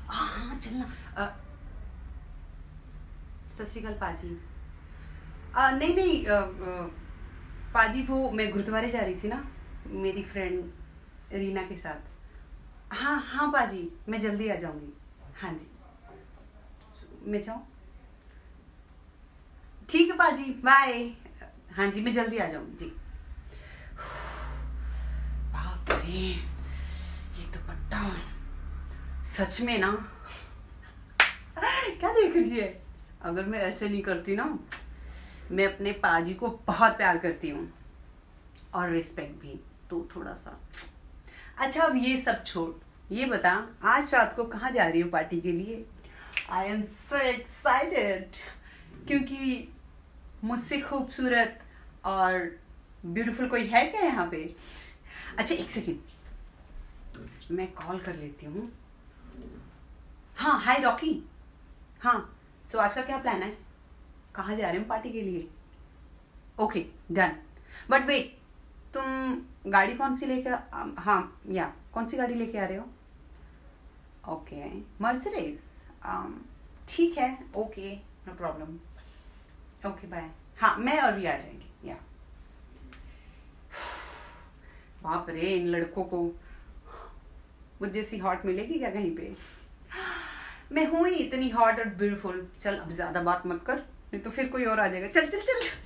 हाँ चलना। सत श्री अकाल पाजी। नहीं नहीं पाजी, वो मैं गुरुद्वारे जा रही थी ना मेरी फ्रेंड रीना के साथ। हाँ हाँ पाजी, मैं जल्दी आ जाऊंगी। हाँ जी, मैं जाऊँ? ठीक है पाजी, बाय। हाँ जी, मैं जल्दी आ जाऊंगी जी। बाप रे, ये दुपट्टा सच में ना क्या देख रही है? अगर मैं ऐसे नहीं करती ना, मैं अपने पाजी को बहुत प्यार करती हूँ और रिस्पेक्ट भी, तो थोड़ा सा। अच्छा अब ये सब छोड़, ये बता आज रात को कहाँ जा रही हो पार्टी के लिए? आई एम सो एक्साइटेड, क्योंकि मुझसे खूबसूरत और ब्यूटीफुल कोई है क्या यहाँ पे? अच्छा एक सेकेंड, मैं कॉल कर लेती हूँ। हाँ हाय रॉकी। हाँ सो आज का क्या प्लान है? कहाँ जा रहे हैं पार्टी के लिए? Okay done. बट वेट, तुम गाड़ी कौन सी लेके हाँ या कौन सी गाड़ी लेके आ रहे हो? Okay Mercedes. ठीक है, okay no problem. Okay bye. हाँ मैं और भी आ जाएंगे या। बाप रे, इन लड़कों को मुझ जैसी हॉट मिलेगी क्या कहीं पे? मैं हूँ ही इतनी हॉट और ब्यूटीफुल। चल अब ज्यादा बात मत कर, नहीं तो फिर कोई और आ जाएगा। चल चल चल, चल।